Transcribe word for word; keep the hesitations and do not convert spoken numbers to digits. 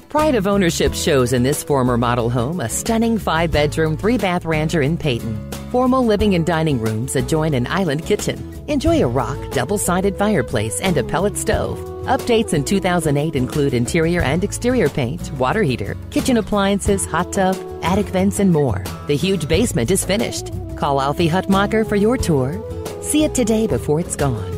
Pride of ownership shows in this former model home a stunning five-bedroom, three-bath rancher in Peyton. Formal living and dining rooms adjoin an island kitchen. Enjoy a rock, double-sided fireplace and a pellet stove. Updates in two thousand eight include interior and exterior paint, water heater, kitchen appliances, hot tub, attic vents, and more. The huge basement is finished. Call Alfie Hutmacher for your tour. See it today before it's gone.